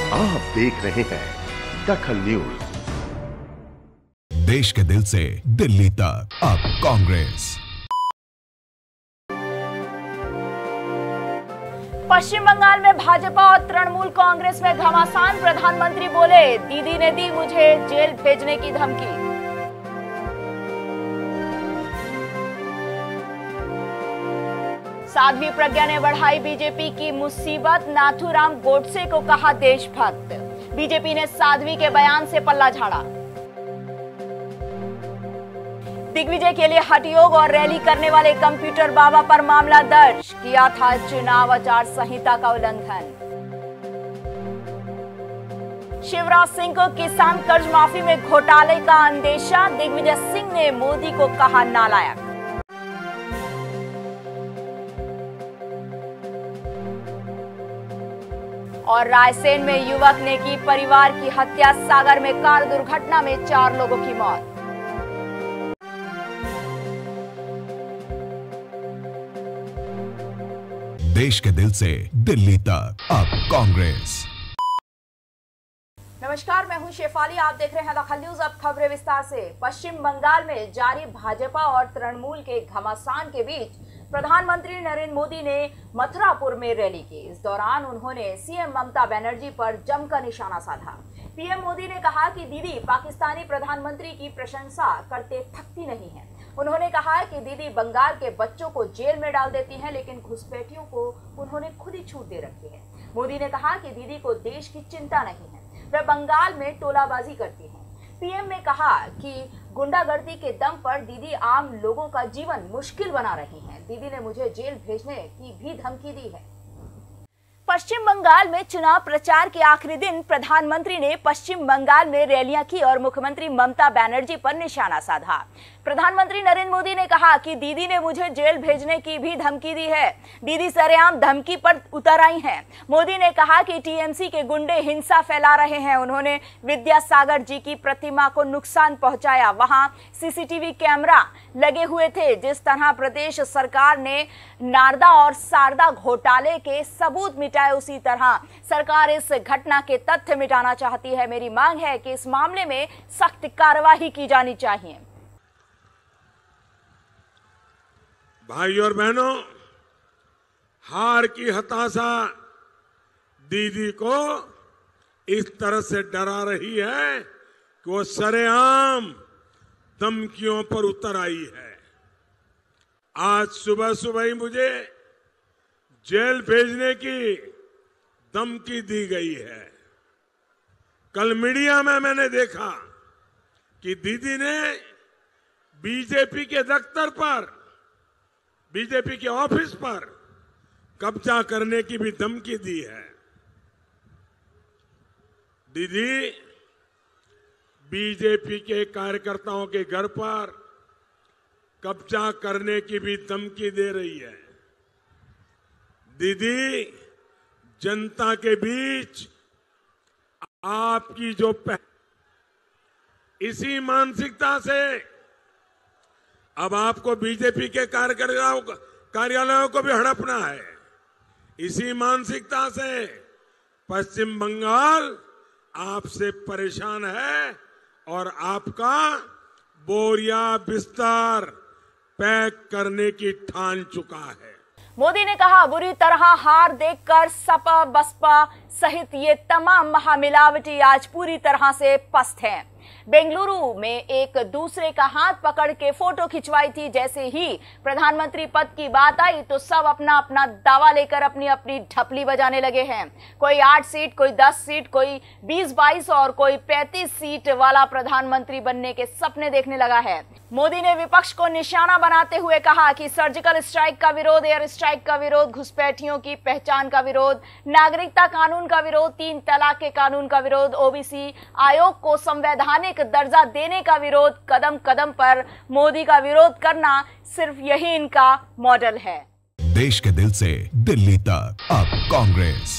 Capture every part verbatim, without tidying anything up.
आप देख रहे हैं दखल न्यूज। देश के दिल से दिल्ली तक अब कांग्रेस। पश्चिम बंगाल में भाजपा और तृणमूल कांग्रेस में घमासान। प्रधानमंत्री बोले, दीदी ने दी मुझे जेल भेजने की धमकी। साध्वी प्रज्ञा ने बढ़ाई बीजेपी की मुसीबत। नाथूराम गोडसे को कहा देशभक्त। बीजेपी ने साध्वी के बयान से पल्ला झाड़ा। दिग्विजय के लिए हठयोग और रैली करने वाले कंप्यूटर बाबा पर मामला दर्ज। किया था चुनाव आचार संहिता का उल्लंघन। शिवराज सिंह को किसान कर्ज माफी में घोटाले का अंदेशा। दिग्विजय सिंह ने मोदी को कहा नालायक। और रायसेन में युवक ने की परिवार की हत्या। सागर में कार दुर्घटना में चार लोगों की मौत। देश के दिल से दिल्ली तक अब कांग्रेस। नमस्कार, मैं हूं शेफाली, आप देख रहे हैं दखल न्यूज। अब खबरें विस्तार से। पश्चिम बंगाल में जारी भाजपा और तृणमूल के घमासान के बीच प्रधानमंत्री नरेंद्र मोदी ने मथुरापुर में रैली की। इस दौरान उन्होंने सीएम ममता बनर्जी पर जमकर निशाना साधा। पीएम मोदी ने कहा कि दीदी पाकिस्तानी प्रधानमंत्री की प्रशंसा करते थकती नहीं है। उन्होंने कहा कि दीदी बंगाल के बच्चों को जेल में डाल देती हैं, लेकिन घुसपैठियों को उन्होंने खुद ही छूट दे रखी है। मोदी ने कहा कि दीदी को देश की चिंता नहीं है, वह बंगाल में टोलाबाजी करती है। पीएम ने कहा कि गुंडागर्दी के दम पर दीदी आम लोगों का जीवन मुश्किल बना रही हैं। दीदी ने मुझे जेल भेजने की भी धमकी दी है। पश्चिम बंगाल में चुनाव प्रचार के आखिरी दिन प्रधानमंत्री ने पश्चिम बंगाल में रैलियां की और मुख्यमंत्री ममता बनर्जी पर निशाना साधा। प्रधानमंत्री नरेंद्र मोदी ने कहा कि दीदी ने मुझे जेल भेजने की भी धमकी दी है। दीदी सरेआम धमकी पर उतर आई हैं। मोदी ने कहा कि टीएमसी के गुंडे हिंसा फैला रहे हैं। उन्होंने विद्यासागर जी की प्रतिमा को नुकसान पहुंचाया। वहां सीसीटीवी कैमरा लगे हुए थे। जिस तरह प्रदेश सरकार ने नारदा और सारदा घोटाले के सबूत मिटाए, उसी तरह सरकार इस घटना के तथ्य मिटाना चाहती है। मेरी मांग है कि इस मामले में सख्त कार्रवाई की जानी चाहिए। भाइयों और बहनों, हार की हताशा दीदी को इस तरह से डरा रही है कि वो सरेआम धमकियों पर उतर आई है। आज सुबह सुबह ही मुझे जेल भेजने की धमकी दी गई है। कल मीडिया में मैंने देखा कि दीदी ने बीजेपी के दफ्तर पर, बीजेपी के ऑफिस पर कब्जा करने की भी धमकी दी है। दीदी बीजेपी के कार्यकर्ताओं के घर पर कब्जा करने की भी धमकी दे रही है। दीदी जनता के बीच आपकी जो पह... इसी मानसिकता से अब आपको बीजेपी के कार्यकर्ताओं कार्यालयों को भी हड़पना है। इसी मानसिकता से पश्चिम बंगाल आपसे परेशान है और आपका बोरिया बिस्तर पैक करने की ठान चुका है। मोदी ने कहा, बुरी तरह हार देखकर सपा बसपा सहित ये तमाम महामिलावटी आज पूरी तरह से पस्त हैं। बेंगलुरु में एक दूसरे का हाथ पकड़ के फोटो खिंचवाई थी। जैसे ही प्रधानमंत्री पद की बात आई तो सब अपना अपना दावा लेकर अपनी अपनी ढपली बजाने लगे हैं। कोई आठ सीट, कोई दस सीट, कोई बीस बाईस और कोई पैंतीस सीट वाला प्रधानमंत्री बनने के सपने देखने लगा है। मोदी ने विपक्ष को निशाना बनाते हुए कहा कि सर्जिकल स्ट्राइक का विरोध, एयर स्ट्राइक का विरोध, घुसपैठियों की पहचान का विरोध, नागरिकता कानून का विरोध, तीन तलाक के कानून का विरोध, ओबीसी आयोग को संवैधानिक दर्जा देने का विरोध, कदम कदम पर मोदी का विरोध करना, सिर्फ यही इनका मॉडल है। देश के दिल से दिल्ली तक अब कांग्रेस।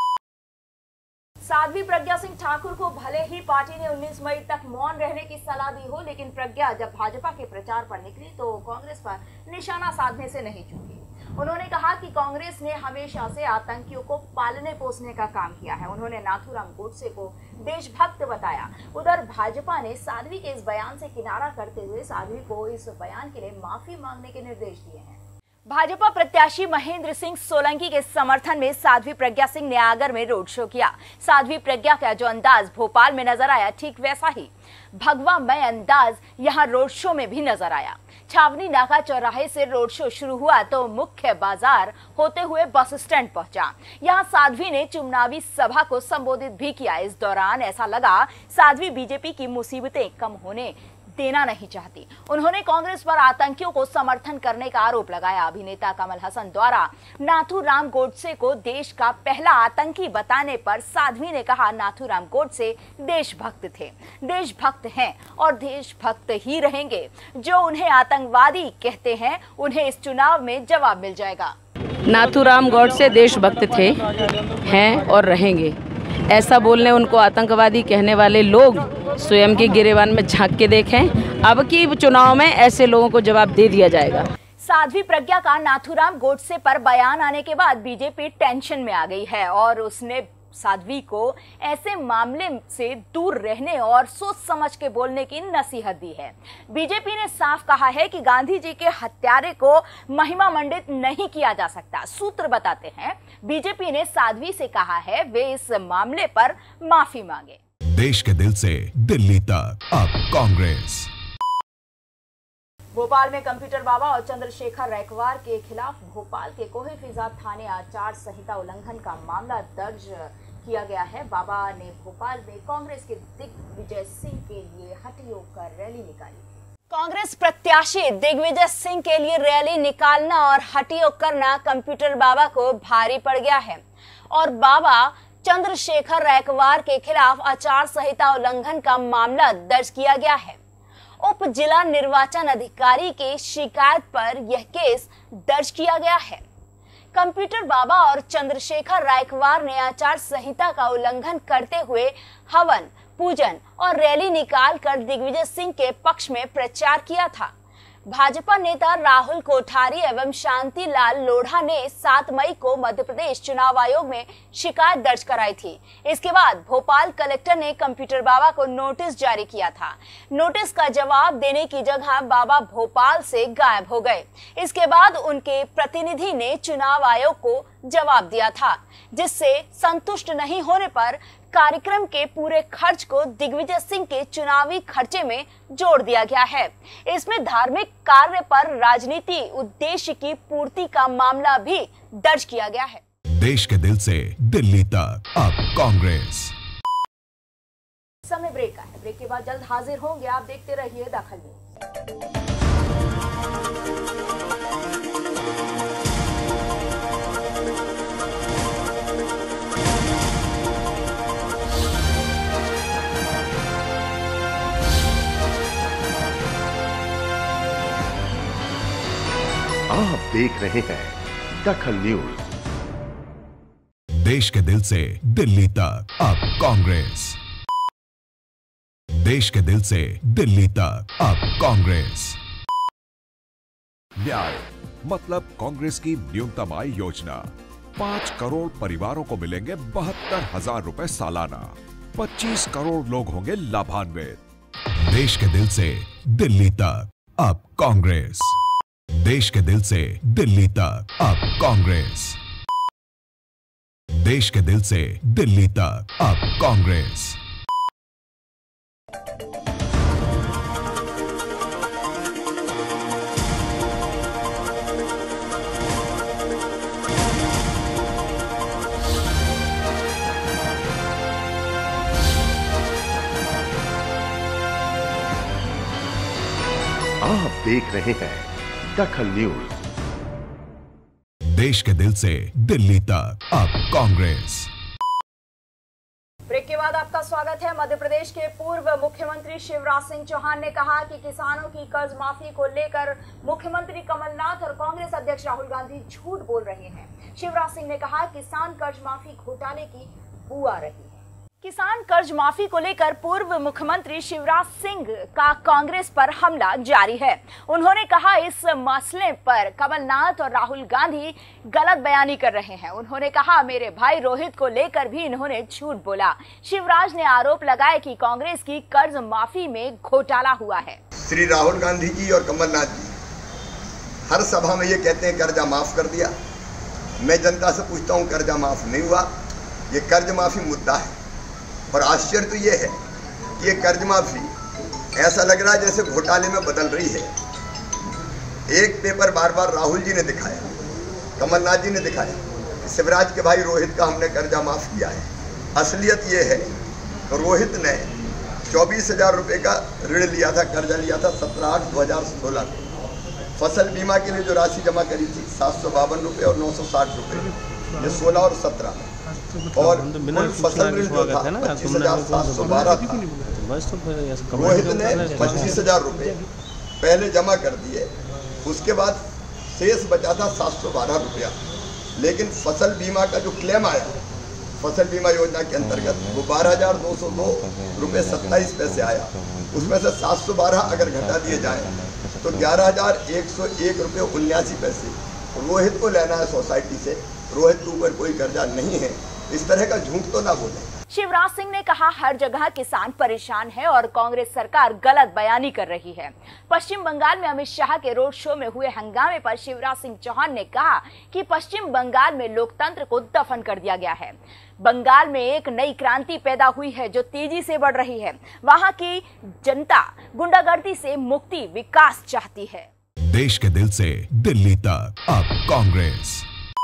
साध्वी प्रज्ञा सिंह ठाकुर को भले ही पार्टी ने उन्नीस मई तक मौन रहने की सलाह दी हो, लेकिन प्रज्ञा जब भाजपा के प्रचार पर निकली तो कांग्रेस पर निशाना साधने से नहीं चूकी। उन्होंने कहा कि कांग्रेस ने हमेशा से आतंकियों को पालने पोसने का काम किया है। उन्होंने नाथूराम गोडसे को देशभक्त बताया। उधर भाजपा ने साध्वी के इस बयान से किनारा करते हुए साध्वी को इस बयान के लिए माफी मांगने के निर्देश दिए हैं। भाजपा प्रत्याशी महेंद्र सिंह सोलंकी के समर्थन में साध्वी प्रज्ञा सिंह ने आगर में रोड शो किया। साध्वी प्रज्ञा का जो अंदाज भोपाल में नजर आया, ठीक वैसा ही भगवामय अंदाज यहां रोड शो में भी नजर आया। छावनी नाका चौराहे से रोड शो शुरू हुआ तो मुख्य बाजार होते हुए बस स्टैंड पहुंचा। यहां साध्वी ने चुनावी सभा को संबोधित भी किया। इस दौरान ऐसा लगा साध्वी बीजेपी की मुसीबतें कम होने देना नहीं चाहती। उन्होंने कांग्रेस पर आतंकियों को समर्थन करने का आरोप लगाया। अभिनेता कमल हसन द्वारा नाथूराम गोडसे को देश का पहला आतंकी बताने पर साध्वी ने कहा, नाथूराम गोडसे देशभक्त थे, देशभक्त हैं और देशभक्त ही रहेंगे। जो उन्हें आतंकवादी कहते हैं उन्हें इस चुनाव में जवाब मिल जाएगा। नाथूराम गोडसे देशभक्त थे, हैं और रहेंगे। ऐसा बोलने उनको आतंकवादी कहने वाले लोग स्वयं के गिरेबान में झांक के देखें। अब की चुनाव में ऐसे लोगों को जवाब दे दिया जाएगा। साध्वी प्रज्ञा का नाथूराम गोडसे पर बयान आने के बाद बीजेपी टेंशन में आ गई है और उसने साध्वी को ऐसे मामले से दूर रहने और सोच समझ के बोलने की नसीहत दी है। बीजेपी ने साफ कहा है कि गांधी जी के हत्यारे को महिमा मंडित नहीं किया जा सकता। सूत्र बताते हैं, बीजेपी ने साध्वी से कहा है वे इस मामले पर माफी मांगे। देश के दिल से दिल्ली तक, अब कांग्रेस। भोपाल में कंप्यूटर बाबा और चंद्रशेखर रैकवार के खिलाफ भोपाल के कोहे फिजाद थाने आचार संहिता उल्लंघन का मामला दर्ज किया गया है। बाबा ने भोपाल में कांग्रेस के दिग्विजय सिंह के लिए हटियों कर रैली निकाली। कांग्रेस प्रत्याशी दिग्विजय सिंह के लिए रैली निकालना और हटियों करना कंप्यूटर बाबा को भारी पड़ गया है और बाबा चंद्रशेखर रैकवार के खिलाफ आचार संहिता उल्लंघन का मामला दर्ज किया गया है। उप जिला निर्वाचन अधिकारी की शिकायत पर यह केस दर्ज किया गया है। कंप्यूटर बाबा और चंद्रशेखर रैकवार ने आचार संहिता का उल्लंघन करते हुए हवन, पूजन और रैली निकालकर दिग्विजय सिंह के पक्ष में प्रचार किया था। भाजपा नेता राहुल कोठारी एवं शांति लाल लोढ़ा ने सात मई को मध्य प्रदेश चुनाव आयोग में शिकायत दर्ज कराई थी। इसके बाद भोपाल कलेक्टर ने कंप्यूटर बाबा को नोटिस जारी किया था। नोटिस का जवाब देने की जगह बाबा भोपाल से गायब हो गए। इसके बाद उनके प्रतिनिधि ने चुनाव आयोग को जवाब दिया था, जिससे संतुष्ट नहीं होने पर कार्यक्रम के पूरे खर्च को दिग्विजय सिंह के चुनावी खर्चे में जोड़ दिया गया है। इसमें धार्मिक कार्य पर राजनीति उद्देश्य की पूर्ति का मामला भी दर्ज किया गया है। देश के दिल से दिल्ली तक, अब कांग्रेस। समय ब्रेक का है। ब्रेक के बाद जल्द हाजिर होंगे। आप देखते रहिए दखल न्यूज। आप देख रहे हैं दखल न्यूज। देश के दिल से दिल्ली तक, अब कांग्रेस। देश के दिल से दिल्ली तक, अब कांग्रेस। न्याय मतलब कांग्रेस की न्यूनतम आय योजना। पाँच करोड़ परिवारों को मिलेंगे बहत्तर हजार रुपए सालाना। पच्चीस करोड़ लोग होंगे लाभान्वित। देश के दिल से दिल्ली तक, अब कांग्रेस। देश के दिल से दिल्ली तक, अब कांग्रेस। देश के दिल से दिल्ली तक, अब कांग्रेस। आप देख रहे हैं दखल न्यूज। देश के दिल से दिल्ली तक, अब कांग्रेस। ब्रेक के बाद आपका स्वागत है। मध्य प्रदेश के पूर्व मुख्यमंत्री शिवराज सिंह चौहान ने कहा कि किसानों की कर्ज माफी को लेकर मुख्यमंत्री कमलनाथ और कांग्रेस अध्यक्ष राहुल गांधी झूठ बोल रहे हैं। शिवराज सिंह ने कहा किसान कर्ज माफी घोटाले की बू आ रही है। किसान कर्ज माफी को लेकर पूर्व मुख्यमंत्री शिवराज सिंह का कांग्रेस पर हमला जारी है। उन्होंने कहा इस मसले पर कमलनाथ और राहुल गांधी गलत बयानी कर रहे हैं। उन्होंने कहा मेरे भाई रोहित को लेकर भी इन्होंने झूठ बोला। शिवराज ने आरोप लगाया कि कांग्रेस की कर्ज माफी में घोटाला हुआ है। श्री राहुल गांधी जी और कमलनाथ जी हर सभा में ये कहते हैं कर्जा माफ कर दिया। मैं जनता से पूछता हूँ कर्जा माफ नहीं हुआ। ये कर्ज माफी मुद्दा है और आश्चर्य तो ये है कि ये कर्ज माफी ऐसा लग रहा है जैसे घोटाले में बदल रही है। एक पेपर बार बार राहुल जी ने दिखाया, कमलनाथ जी ने दिखाया कि शिवराज के भाई रोहित का हमने कर्जा माफ किया है। असलियत ये है तो रोहित ने चौबीस हजार रुपये का ऋण लिया था, कर्जा लिया था सत्रह आठ दो हजार सोलह में। फसल बीमा के लिए जो राशि जमा करी थी सात सौ बावन रुपये और नौ सौ साठ रुपये, ये सोलह और सत्रह में। और कुल फसल ऋण जो था पच्चीस हजार सात सौ बारह था। रोहित ने पच्चीस हजार रुपये पहले जमा कर दिए, उसके बाद शेष बचा था सात सौ बारह रुपया। लेकिन फसल बीमा का जो क्लेम आया फसल बीमा योजना के अंतर्गत वो बारह हजार दो सौ दो रुपये सत्ताईस पैसे आया। उसमें से सात सौ बारह अगर घटा दिए जाए तो ग्यारह हजार एक सौ एक रुपये उन्यासी पैसे रोहित को लेना है सोसाइटी से। रोहित के ऊपर कोई कर्जा नहीं है। इस तरह का झूठ तो ना बोले। शिवराज सिंह ने कहा हर जगह किसान परेशान है और कांग्रेस सरकार गलत बयानी कर रही है। पश्चिम बंगाल में अमित शाह के रोड शो में हुए हंगामे पर शिवराज सिंह चौहान ने कहा कि पश्चिम बंगाल में लोकतंत्र को दफन कर दिया गया है। बंगाल में एक नई क्रांति पैदा हुई है जो तेजी से बढ़ रही है। वहां की जनता गुंडागर्दी से मुक्ति, विकास चाहती है। देश के दिल से दिल्ली तक अब कांग्रेस।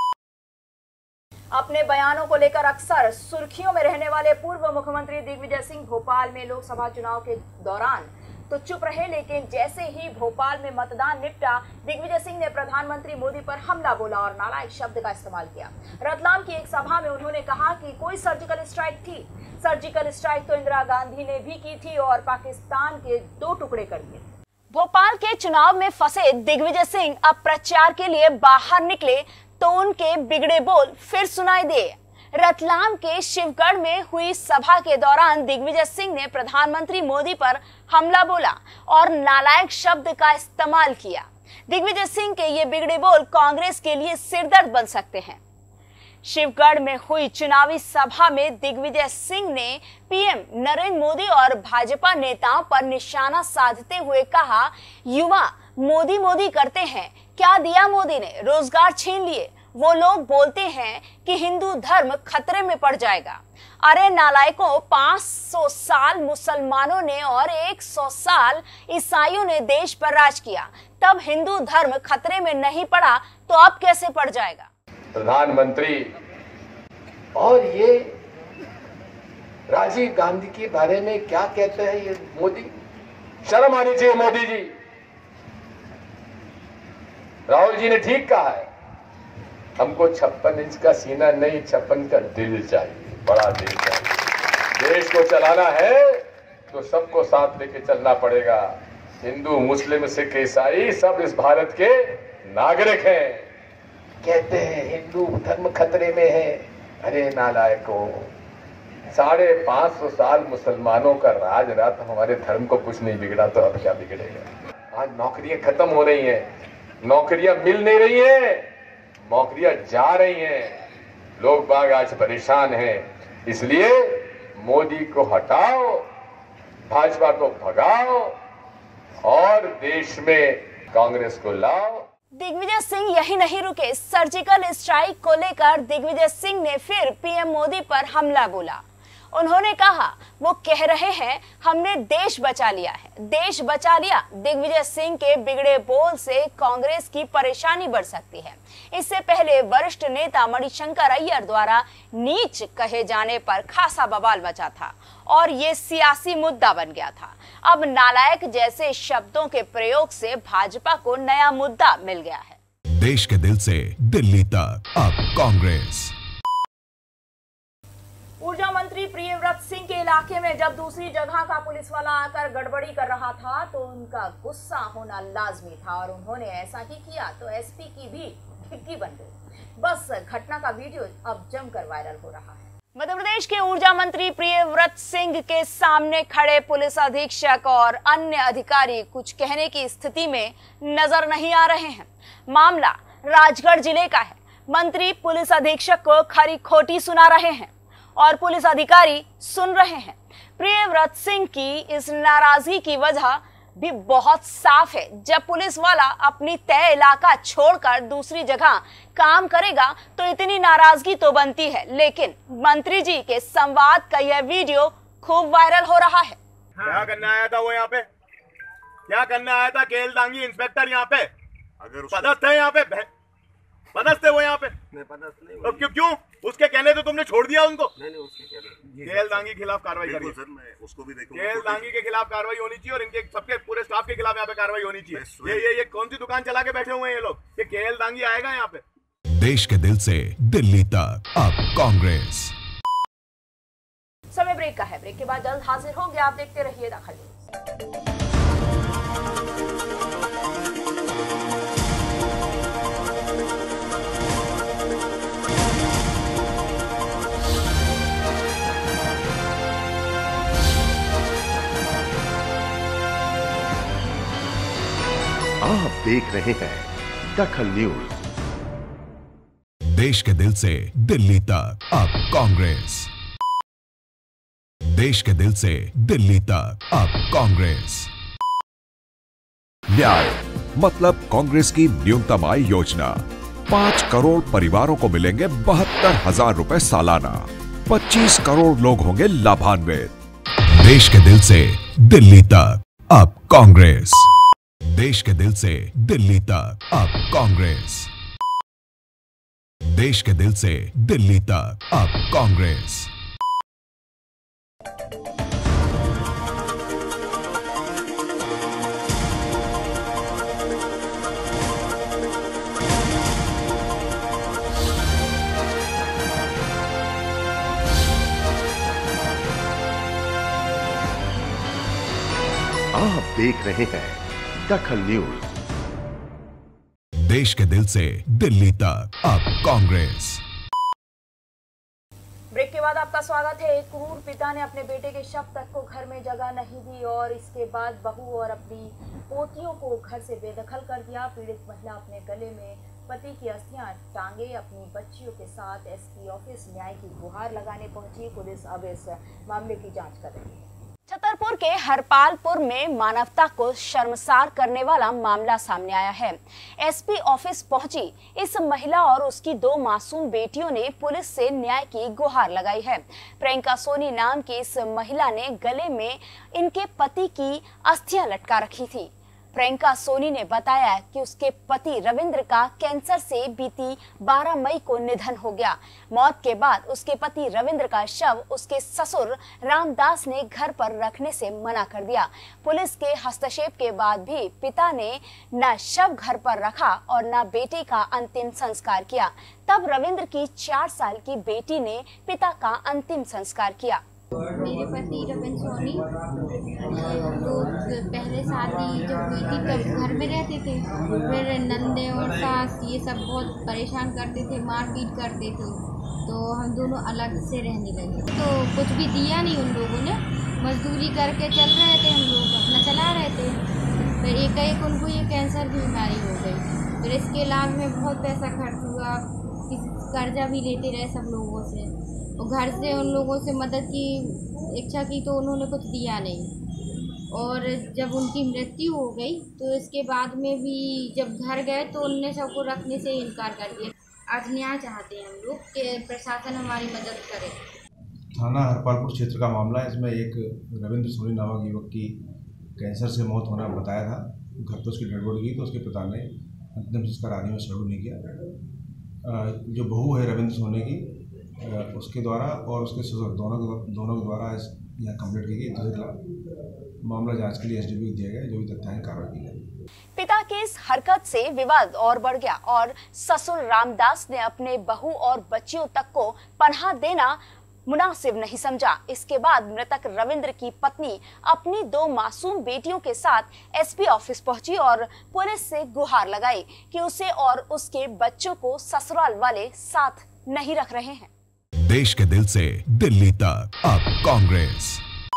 अपने बयानों को लेकर अक्सर सुर्खियों में रहने वाले पूर्व मुख्यमंत्री दिग्विजय सिंह भोपाल में लोकसभा चुनाव के दौरान तो चुप रहे, लेकिन जैसे ही भोपाल में मतदान निपटा दिग्विजय सिंह ने प्रधानमंत्री मोदी पर हमला बोला और नालायक शब्द का इस्तेमाल किया। रतलाम की एक सभा में उन्होंने कहा कि कोई सर्जिकल स्ट्राइक थी, सर्जिकल स्ट्राइक तो इंदिरा गांधी ने भी की थी और पाकिस्तान के दो टुकड़े कर दिए। भोपाल के चुनाव में फंसे दिग्विजय सिंह अब प्रचार के लिए बाहर निकले तो उनके बिगड़े बोल फिर सुनाई दे। रतलाम के शिवगढ़ में हुई सभा के दौरान दिग्विजय सिंह ने प्रधानमंत्री मोदी पर हमला बोला और नालायक शब्द का इस्तेमाल किया। दिग्विजय सिंह के ये बिगड़े बोल कांग्रेस के लिए सिरदर्द बन सकते हैं। शिवगढ़ में हुई चुनावी सभा में दिग्विजय सिंह ने पीएम नरेंद्र मोदी और भाजपा नेताओं पर निशाना साधते हुए कहा, युवा मोदी मोदी करते हैं, क्या दिया मोदी ने? रोजगार छीन लिए। वो लोग बोलते हैं कि हिंदू धर्म खतरे में पड़ जाएगा। अरे नालायकों, पाँच सौ साल मुसलमानों ने और सौ साल ईसाइयों ने देश पर राज किया, तब हिंदू धर्म खतरे में नहीं पड़ा तो अब कैसे पड़ जाएगा? प्रधानमंत्री और ये राजीव गांधी के बारे में क्या कहते हैं ये मोदी? शर्म आनी चाहिए मोदी जी। राहुल जी ने ठीक कहा है, हमको छप्पन इंच का सीना नहीं, छप्पन का दिल चाहिए, बड़ा दिल चाहिए। देश को चलाना है तो सबको साथ लेके चलना पड़ेगा। हिंदू, मुस्लिम, सिख, ईसाई सब इस भारत के नागरिक हैं। कहते हैं हिंदू धर्म खतरे में है। अरे नालायकों, साढ़े पांच सौ साल मुसलमानों का राज रहा तो हमारे धर्म को कुछ नहीं बिगड़ा, तो अब क्या बिगड़ेगा? आज नौकरियां खत्म हो रही हैं, नौकरियां मिल नहीं रही हैं, नौकरियां जा रही हैं, लोग बाग आज परेशान हैं। इसलिए मोदी को हटाओ, भाजपा को भगाओ और देश में कांग्रेस को लाओ। दिग्विजय सिंह यही नहीं रुके। सर्जिकल स्ट्राइक को लेकर दिग्विजय सिंह ने फिर पीएम मोदी पर हमला बोला। उन्होंने कहा वो कह रहे हैं हमने देश बचा लिया है, देश बचा लिया। दिग्विजय सिंह के बिगड़े बोल से कांग्रेस की परेशानी बढ़ सकती है। इससे पहले वरिष्ठ नेता मणिशंकर अय्यर द्वारा नीच कहे जाने पर खासा बवाल मचा था और ये सियासी मुद्दा बन गया था। अब नालायक जैसे शब्दों के प्रयोग से भाजपा को नया मुद्दा मिल गया है। देश के दिल से दिल्ली तक अब कांग्रेस। ऊर्जा मंत्री प्रियव्रत सिंह के इलाके में जब दूसरी जगह का पुलिस वाला आकर गड़बड़ी कर रहा था तो उनका गुस्सा होना लाजमी था और उन्होंने ऐसा ही किया तो एसपी की भी खिड़की बन गई। बस घटना का वीडियो अब जमकर वायरल हो रहा है। मध्य प्रदेश के ऊर्जा मंत्री प्रियव्रत सिंह के सामने खड़े पुलिस अधीक्षक और अन्य अधिकारी कुछ कहने की स्थिति में नजर नहीं आ रहे हैं। मामला राजगढ़ जिले का है। मंत्री पुलिस अधीक्षक को खरी खोटी सुना रहे हैं और पुलिस अधिकारी सुन रहे हैं। प्रियव्रत सिंह की इस नाराजगी की वजह भी बहुत साफ है। जब पुलिस वाला अपनी तय इलाका छोड़कर दूसरी जगह काम करेगा तो इतनी नाराजगी तो बनती है, लेकिन मंत्री जी के संवाद का यह वीडियो खूब वायरल हो रहा है। क्या करने आया था वो यहाँ पे? क्या करने आया था केएल दांगी इंस्पेक्टर यहाँ पे? अगर पदस्थ है यहाँ पे, पदस्थ है वो यहाँ पे। पदस्थ नहीं। तो क्यों क्यों उसके कहने तो तुमने छोड़ दिया उनको? नहीं नहीं, उसके कहने केएल दांगी के खिलाफ कार्रवाई करिए सर। मैं उसको भी देखूंगा। केएल दांगी के खिलाफ कार्रवाई होनी चाहिए और इनके सबके पूरे स्टाफ के खिलाफ यहाँ पे कार्रवाई होनी चाहिए। ये ये ये कौन सी दुकान चला के बैठे हुए हैं ये लोग? ये केएल दांगी आएगा यहाँ पे? देश के दिल से दिल्ली तक अब कांग्रेस। समय ब्रेक का है। ब्रेक के बाद जल्द हाजिर होंगे। आप देखते रहिए दाखिल न्यूज़। आप देख रहे हैं दखल न्यूज। देश के दिल से दिल्ली तक अब कांग्रेस। देश के दिल से दिल्ली तक अब कांग्रेस। न्याय मतलब कांग्रेस की न्यूनतम आय योजना। पांच करोड़ परिवारों को मिलेंगे बहत्तर हजार रुपए सालाना। पच्चीस करोड़ लोग होंगे लाभान्वित। देश के दिल से दिल्ली तक अब कांग्रेस। देश के दिल से दिल्ली तक अब कांग्रेस। देश के दिल से दिल्ली तक अब कांग्रेस। आप देख रहे हैं दखल न्यूज। देश के दिल से दिल्ली तक अब कांग्रेस। ब्रेक के बाद आपका स्वागत है। एक क्रूर पिता ने अपने बेटे के शव तक को घर में जगह नहीं दी और इसके बाद बहू और अपनी पोतियों को घर से बेदखल कर दिया। पीड़ित महिला अपने गले में पति की अस्थियां टांगे अपनी बच्चियों के साथ एसपी ऑफिस न्याय की गुहार लगाने पहुंची। पुलिस अब इस मामले की जांच कर रही है। छतरपुर के हरपालपुर में मानवता को शर्मसार करने वाला मामला सामने आया है। एसपी ऑफिस पहुंची इस महिला और उसकी दो मासूम बेटियों ने पुलिस से न्याय की गुहार लगाई है। प्रियंका सोनी नाम की इस महिला ने गले में इनके पति की अस्थियां लटका रखी थी। प्रियंका सोनी ने बताया कि उसके पति रविंद्र का कैंसर से बीती बारह मई को निधन हो गया। मौत के बाद उसके पति रविंद्र का शव उसके ससुर रामदास ने घर पर रखने से मना कर दिया। पुलिस के हस्तक्षेप के बाद भी पिता ने न शव घर पर रखा और न बेटे का अंतिम संस्कार किया। तब रविंद्र की चार साल की बेटी ने पिता का अंतिम संस्कार किया। मेरे पति रविंद्र सोनी तो पहले शादी जब हुई थी तब घर में रहते थे। फिर नंदे और सास ये सब बहुत परेशान करते थे, मारपीट करते थे, तो हम दोनों अलग से रहने लगे। तो कुछ भी दिया नहीं उन लोगों ने, मजदूरी करके चल रहे थे, हम लोग अपना चला रहे थे। फिर एक एक उनको ये कैंसर की बीमारी हो गई। फिर इसके इलाज में बहुत पैसा खर्च हुआ, कर्जा भी लेते रहे सब लोगों से। और घर से उन लोगों से मदद की इच्छा की तो उन्होंने कुछ दिया नहीं। और जब उनकी मृत्यु हो गई तो इसके बाद में भी जब घर गए तो उनने सबको रखने से इनकार कर दिया। आज न्याय चाहते हैं हम लोग कि प्रशासन हमारी मदद करे। थाना हरपालपुर क्षेत्र का मामला है। इसमें एक रविंद्र सोनी नामक युवक की कैंसर से मौत होना बताया था। घर पर उसकी डेड बॉडी की तो उसके पिता ने अंतिम संस्कार आदि में सहयोग नहीं किया। जो बहू है रविंद्र सोनी की उसके द्वारा और उसके ससुर दोनों दोनों के द्वारा यहाँ कंप्लेंट की गई। मामला जांच के लिए एसडीपी को दिया गया, जो भी तथ्य कार्रवाई की गई। पिता की इस हरकत से विवाद और बढ़ गया और ससुर रामदास ने अपने बहू और बच्चियों तक को पनाह देना मुनासिब नहीं समझा। इसके बाद मृतक रविंद्र की पत्नी अपनी दो मासूम बेटियों के साथ एसपी ऑफिस पहुंची और पुलिस से गुहार लगाई कि उसे और उसके बच्चों को ससुराल वाले साथ नहीं रख रहे हैं। देश के दिल से दिल्ली तक अब कांग्रेस।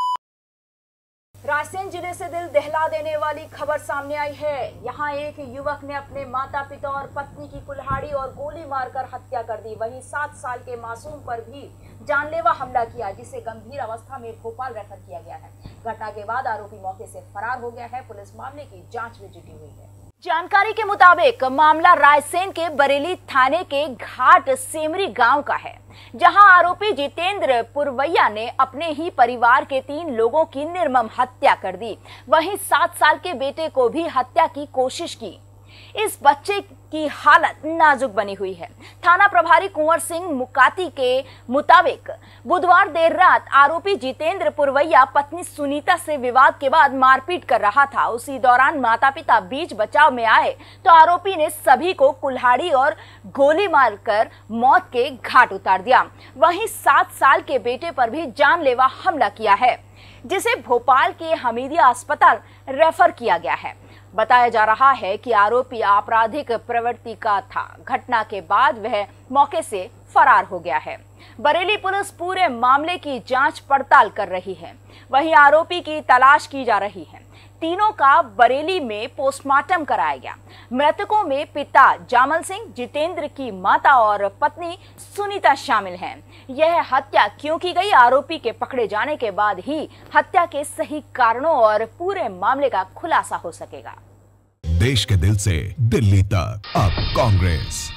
रायसेन जिले से दिल दहला देने वाली खबर सामने आई है। यहां एक युवक ने अपने माता पिता और पत्नी की कुल्हाड़ी और गोली मारकर हत्या कर दी। वहीं सात साल के मासूम पर भी जानलेवा हमला किया, जिसे गंभीर अवस्था में भोपाल रेफर किया गया है। घटना के बाद आरोपी मौके से फरार हो गया है। पुलिस मामले की जांच में जुटी हुई है। जानकारी के मुताबिक मामला रायसेन के बरेली थाने के घाट सेमरी गांव का है, जहां आरोपी जितेंद्र पुरवैया ने अपने ही परिवार के तीन लोगों की निर्मम हत्या कर दी। वहीं सात साल के बेटे को भी हत्या की कोशिश की। इस बच्चे की हालत नाजुक बनी हुई है। थाना प्रभारी कुंवर सिंह मुकाती के मुताबिक बुधवार देर रात आरोपी जितेंद्र पुरवैया पत्नी सुनीता से विवाद के बाद मारपीट कर रहा था। उसी दौरान माता पिता बीच बचाव में आए तो आरोपी ने सभी को कुल्हाड़ी और गोली मारकर मौत के घाट उतार दिया। वहीं सात साल के बेटे पर भी जानलेवा हमला किया है, जिसे भोपाल के हमीदिया अस्पताल रेफर किया गया है। बताया जा रहा है कि आरोपी आपराधिक प्रवृत्ति का था। घटना के बाद वह मौके से फरार हो गया है। बरेली पुलिस पूरे मामले की जांच पड़ताल कर रही है। वहीं आरोपी की तलाश की जा रही है। तीनों का बरेली में पोस्टमार्टम कराया गया। मृतकों में पिता जामल सिंह, जितेंद्र की माता और पत्नी सुनीता शामिल हैं। यह हत्या क्यों की गई, आरोपी के पकड़े जाने के बाद ही हत्या के सही कारणों और पूरे मामले का खुलासा हो सकेगा। देश के दिल से दिल्ली तक अब कांग्रेस।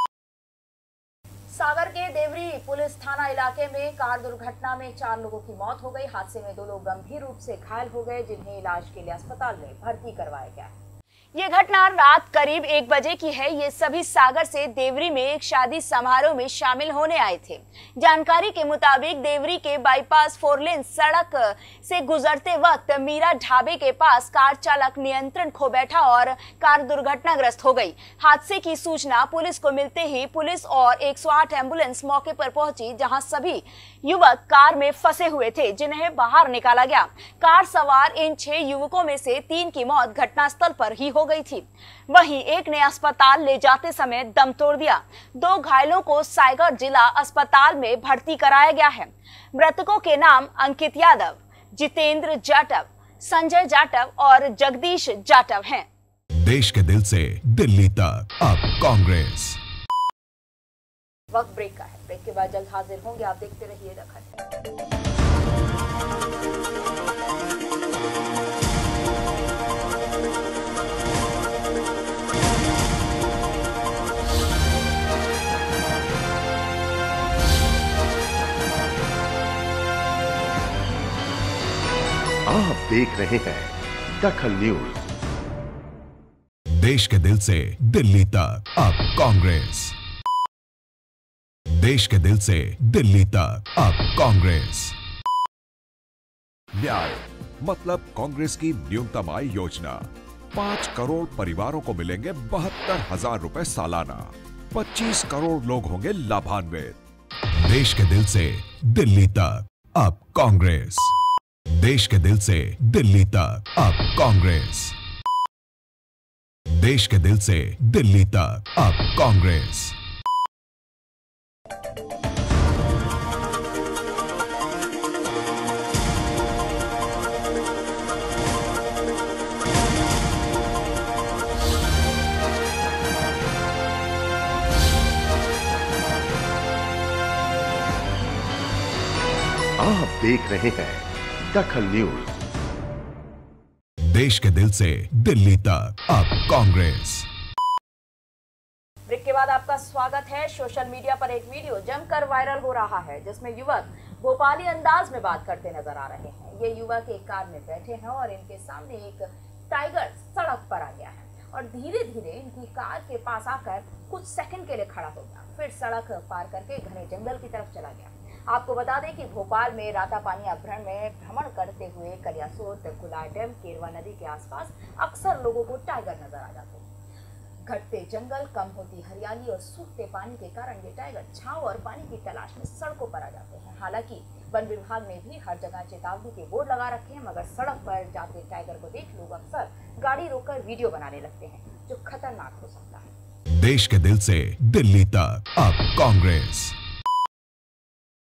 सागर के देवरी पुलिस थाना इलाके में कार दुर्घटना में चार लोगों की मौत हो गई। हादसे में दो लोग गंभीर रूप से घायल हो गए, जिन्हें इलाज के लिए अस्पताल में भर्ती करवाया गया। ये घटना रात करीब एक बजे की है। ये सभी सागर से देवरी में एक शादी समारोह में शामिल होने आए थे। जानकारी के मुताबिक देवरी के बाईपास फोर लेन सड़क से गुजरते वक्त मीरा ढाबे के पास कार चालक नियंत्रण खो बैठा और कार दुर्घटनाग्रस्त हो गई। हादसे की सूचना पुलिस को मिलते ही पुलिस और एक सौ आठ एम्बुलेंस मौके पर पहुंची, जहां सभी युवक कार में फंसे हुए थे, जिन्हें बाहर निकाला गया। कार सवार इन छह युवकों में से तीन की मौत घटनास्थल पर ही हो गई थी। वहीं एक ने अस्पताल ले जाते समय दम तोड़ दिया। दो घायलों को सागर जिला अस्पताल में भर्ती कराया गया है। मृतकों के नाम अंकित यादव, जितेंद्र जाटव, संजय जाटव और जगदीश जाटव हैं। देश के दिल से दिल्ली तक अब कांग्रेस। वक्त ब्रेक का है। ब्रेक के बाद जल्द हाजिर होंगे। आप देखते रहिए दखल। आप देख रहे हैं दखल न्यूज। देश के दिल से दिल्ली तक अब कांग्रेस। देश के दिल से दिल्ली तक अब कांग्रेस। न्याय मतलब कांग्रेस की न्यूनतम आय योजना। पांच करोड़ परिवारों को मिलेंगे बहत्तर हजार रुपए सालाना। पच्चीस करोड़ लोग होंगे लाभान्वित। देश के दिल से दिल्ली तक अब कांग्रेस। देश के दिल से दिल्ली तक अब कांग्रेस। देश के दिल से दिल्ली तक अब कांग्रेस। आप देख रहे हैं दखल न्यूज। देश के दिल से दिल्ली तक अब कांग्रेस। ब्रेक के बाद आपका स्वागत है। सोशल मीडिया पर एक वीडियो जमकर वायरल हो रहा है, जिसमें युवक भोपाली अंदाज में बात करते नजर आ रहे हैं। ये युवक एक कार में बैठे हैं और इनके सामने एक टाइगर सड़क पर आ गया है और धीरे धीरे इनकी कार के पास आकर कुछ सेकंड के लिए खड़ा हो गया, फिर सड़क पार करके घने जंगल की तरफ चला गया। आपको बता दें कि भोपाल में रातापानी अभ्यारण्य में भ्रमण करते हुए कलियासोत, कुलार डैम, केरवा नदी के आसपास अक्सर लोगों को टाइगर नजर आ जाते हैं। घटते जंगल, कम होती हरियाली और सूखते पानी के कारण ये टाइगर छांव और पानी की तलाश में सड़कों पर आ जाते हैं। हालांकि वन विभाग ने भी हर जगह चेतावनी के बोर्ड लगा रखे हैं, मगर सड़क पर जाते टाइगर को देख लोग अक्सर गाड़ी रोककर वीडियो बनाने लगते हैं, जो खतरनाक हो सकता है। देश के दिल से दिल्ली तक अब कांग्रेस।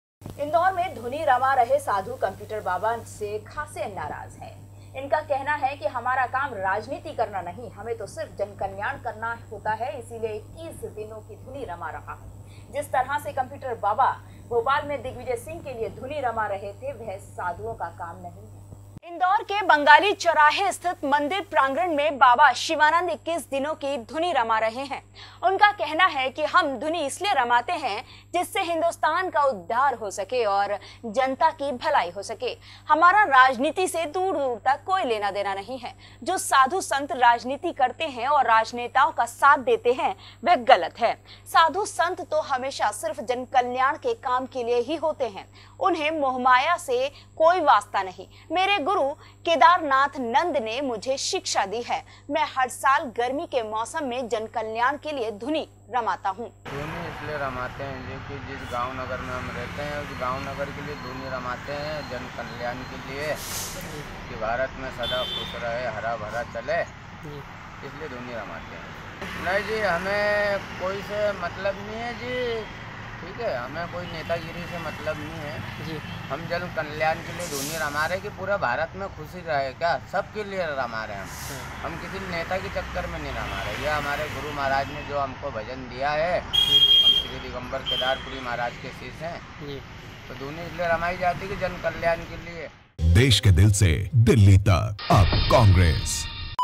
धुनी रमा रहे साधु कंप्यूटर बाबा से खासे नाराज हैं। इनका कहना है कि हमारा काम राजनीति करना नहीं, हमें तो सिर्फ जन कल्याण करना होता है, इसीलिए इक्कीस दिनों की धुनी रमा रहा हूँ। जिस तरह से कंप्यूटर बाबा भोपाल में दिग्विजय सिंह के लिए धुनी रमा रहे थे, वह साधुओं का काम नहीं है। इंदौर के बंगाली चौराहे स्थित मंदिर प्रांगण में बाबा शिवानंद इक्कीस दिनों की धुनी रमा रहे हैं। उनका कहना है कि हम धुनी इसलिए रमाते हैं जिससे हिंदुस्तान का उद्धार हो सके और जनता की भलाई हो सके। हमारा राजनीति से दूर दूर तक कोई लेना देना नहीं है। जो साधु संत राजनीति करते हैं और राजनेताओं का साथ देते हैं वह गलत है। साधु संत तो हमेशा सिर्फ जन कल्याण के काम के लिए ही होते हैं, उन्हें मोहमाया से कोई वास्ता नहीं। मेरे गुरु केदारनाथ नंद ने मुझे शिक्षा दी है। मैं हर साल गर्मी के मौसम में जन कल्याण के लिए धुनी रमाता हूँ। धुनी इसलिए रमाते हैं जी कि जिस गांव नगर में हम रहते हैं उस गांव नगर के लिए धुनी रमाते हैं, जन कल्याण के लिए, कि भारत में सदा खुश रहे, हरा भरा चले, इसलिए धुनी रमाते हैं। नहीं जी, हमें कोई से मतलब नहीं है जी, ठीक है, हमें कोई नेतागिरी से मतलब नहीं है जी। हम जन कल्याण के लिए धुनी रमा रहे कि पूरा भारत में खुशी रहे, क्या सबके लिए रमा रहे हैं हम। हम किसी नेता के चक्कर में नहीं रमा रहे। यह हमारे गुरु महाराज ने जो हमको भजन दिया है, हम श्री दिगंबर केदारपुरी महाराज के शिष्य हैं, तो धुनी इसलिए रमाई जाती है कि जन कल्याण के लिए। देश के दिल से दिल्ली तक अब कांग्रेस।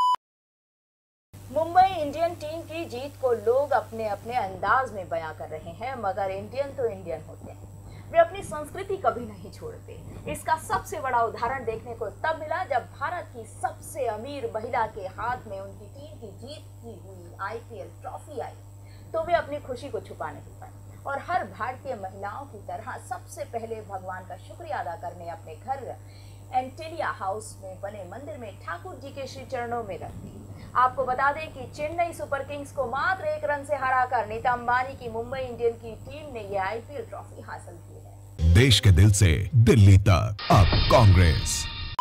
मुंबई इंडियन टीम की जीत को लोग अपने अपने अंदाज में बयां कर रहे हैं, मगर इंडियन तो इंडियन होते हैं, वे अपनी संस्कृति कभी नहीं छोड़ते। इसका सबसे बड़ा उदाहरण देखने को तब मिला जब भारत की सबसे अमीर महिला के हाथ में उनकी टीम की जीत की हुई आईपीएल ट्रॉफी आई, तो वे अपनी खुशी को छुपा नहीं पाए और हर भारतीय महिलाओं की तरह सबसे पहले भगवान का शुक्रिया अदा करने अपने घर एंटेलिया हाउस में बने मंदिर में ठाकुर जी के श्री चरणों में रख दी। आपको बता दें कि चेन्नई सुपर किंग्स को मात्र एक रन से हराकर नीता अंबानी की मुंबई इंडियन की टीम ने यह आईपीएल ट्रॉफी हासिल की है। देश के दिल से दिल्ली तक अब कांग्रेस।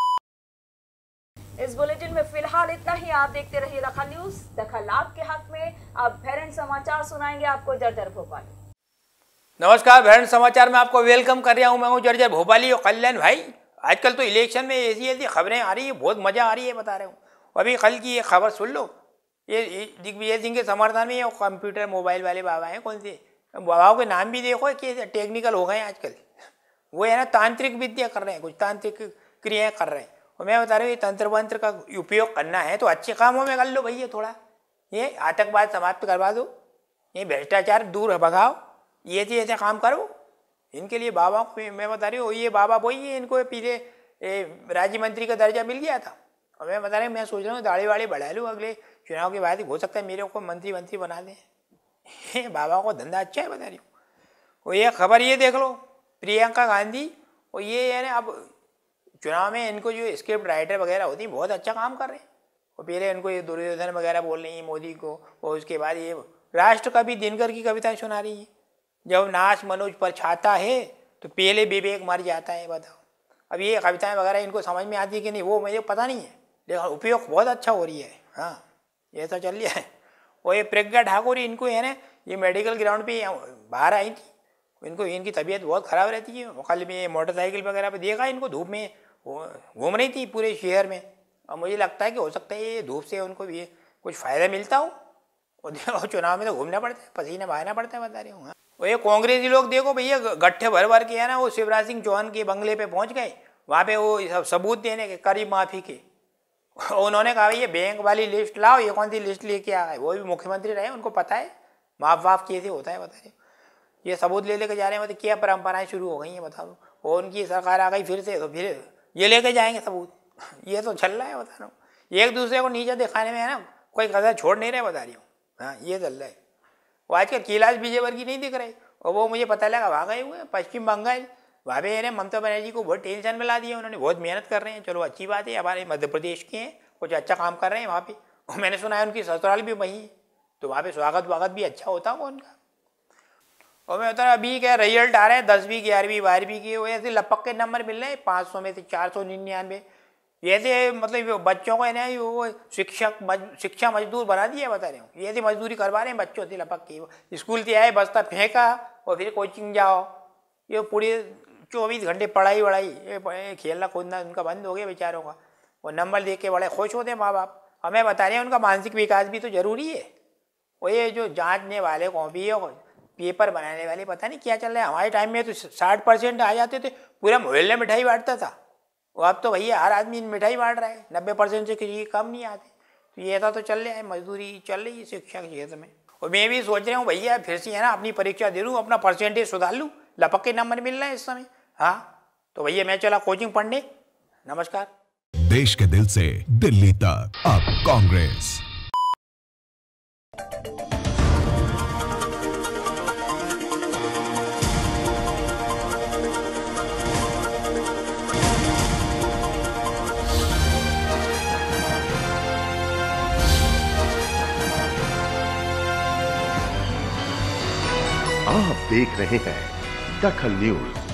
इस बुलेटिन में फिलहाल इतना ही। आप देखते रहिए दखल न्यूज। दखल आपके हक में। अब भैरन समाचार सुनाएंगे आपको जर्जर भोपाली। नमस्कार, भैरन समाचार में आपको वेलकम कर रहा हूं। मैं हूं जर्जर भोपाली और कल्याण भाई। आजकल तो इलेक्शन में ऐसी ऐसी खबरें आ रही है, बहुत मजा आ रही है, बता रहे हूँ। अभी कल की ये खबर सुन लो, ये दिग्विजय सिंह के समर्थन में ये कंप्यूटर मोबाइल वाले बाबा हैं, कौन से बाबाओं के नाम भी देखो कि टेक्निकल हो गए हैं आजकल। वो है ना तांत्रिक विद्या कर रहे हैं, कुछ तांत्रिक क्रियाएं कर रहे हैं। और मैं बता रहा हूँ ये तंत्र वंत्र का उपयोग करना है तो अच्छे कामों में कर लो भैया। थोड़ा ये आतंकवाद समाप्त करवा दो, ये भ्रष्टाचार दूर भगाओ, ये ऐसे ऐसे काम करो। इनके लिए बाबा को मैं बता रही हूँ, ये बाबा वही है, इनको पीछे राज्य मंत्री का दर्जा मिल गया था। और मैं बता रहा हूँ, मैं सोच रहा हूँ दाढ़ी वाड़ी बढ़ा लूँ, अगले चुनाव के बाद हो सकता है मेरे को मंत्री मंत्री बना दें। बाबा को धंधा अच्छा है, बता रही हूँ। वो ये खबर ये देख लो, प्रियंका गांधी और ये है ना, अब चुनाव में इनको जो स्क्रिप्ट राइटर वगैरह होती है बहुत अच्छा काम कर रहे हैं। और पहले इनको ये दुर्योधन वगैरह बोल रही है मोदी को, और उसके बाद ये राष्ट्र कवि दिनकर की कविताएं सुना रही है। जब नाश मनोज पर छाता है तो पहले विवेक मर जाता है। बताओ अब ये कविताएं वगैरह इनको समझ में आती है कि नहीं वो मुझे पता नहीं है, लेकिन उपयोग बहुत अच्छा हो रही है। हाँ, ये तो चल रहा है। और ये प्रज्ञा ठाकुर, इनको है ना, ये मेडिकल ग्राउंड पे बाहर आई थी, इनको इनकी तबीयत बहुत ख़राब रहती है। कल में मोटरसाइकिल वगैरह पे देखा, इनको धूप में घूम रही थी पूरे शहर में। और मुझे लगता है कि हो सकता है ये धूप से उनको भी कुछ फ़ायदा मिलता हो। और देखो चुनाव में तो घूमना पड़ता है, पसीना बहाना पड़ता है, बता रही हूँ। और ये कांग्रेसी लोग देखो भैया, गट्ठे भर भर के है ना, वो शिवराज सिंह चौहान के बंगले पे पहुंच गए, वहाँ पे वो सब सबूत देने के कर्ज माफ़ी के। उन्होंने कहा ये बैंक वाली लिस्ट लाओ, ये कौन सी लिस्ट लेके आ गए, वो भी मुख्यमंत्री रहे, उनको पता है माफ वाफ कैसे होता है, बता रहे। ये सबूत ले लेके जा रहे हैं, मतलब क्या परंपराएं शुरू हो गई हैं, बता दो। और उनकी सरकार आ गई फिर से, तो फिर ये लेके जाएंगे सबूत। ये तो चल रहा है, बता रहा हूँ। एक दूसरे को नीचे दिखाने में है ना, कोई कसर छोड़ नहीं रहे, बता रही हूँ। हाँ, ये चल रहा है। वो आजकल कैलाश विजयवर्गीय नहीं दिख रहे, और वो मुझे पता लगा वहाँ गए हुए पश्चिम बंगाल। वहाँ पे ममता बनर्जी को बहुत टेंशन में ला दिया उन्होंने, बहुत मेहनत कर रहे हैं। चलो अच्छी बात है, हमारे मध्य प्रदेश के हैं, कुछ अच्छा काम कर रहे हैं वहाँ पे। और मैंने सुना है उनकी ससुराल भी वहीं है, तो वहाँ पे स्वागत वागत भी अच्छा होता होगा उनका। और मैं बता रहा अभी क्या रिजल्ट आ रहे हैं, दसवीं ग्यारहवीं बारहवीं के, वो ऐसे लपक के नंबर मिल रहे हैं, पाँच सौ में से चार सौ निन्यानवे। ऐसे मतलब बच्चों को है ना, वो शिक्षक मज, शिक्षा मजदूर बना दिया, बता रहे हूँ। ये ऐसी मजदूरी करवा रहे हैं बच्चों से लपक के। स्कूल से आए, बस्ता फेंका और फिर कोचिंग जाओ। ये पूरी चौबीस घंटे पढ़ाई वढ़ाई, ये खेलना कूदना उनका बंद हो गया बेचारों का। वो नंबर देख के बड़े खुश होते माँ बाप। हमें बता रहे हैं उनका मानसिक विकास भी तो जरूरी है। वो ये जो जांचने वाले कॉपी और पेपर बनाने वाले पता नहीं क्या चल रहा है। हमारे टाइम में तो साठ परसेंट आ जाते थे, पूरा मोहल्ले मिठाई बांटता था। वो अब तो भैया हर आदमी मिठाई बांट रहा है, नब्बे परसेंट से किसी कम नहीं आते। तो ये ऐसा तो चल रहा है, मजदूरी चल रही है शिक्षा के क्षेत्र में। और मैं भी सोच रहा हूँ भैया फिर से है ना अपनी परीक्षा दे लूँ, अपना परसेंटेज सुधार लूँ, लपक के नंबर मिल रहे हैं इस समय। हाँ तो भैया मैं चला कोचिंग पढ़ने। नमस्कार। देश के दिल से दिल्ली तक अब कांग्रेस। आप देख रहे हैं दखल न्यूज।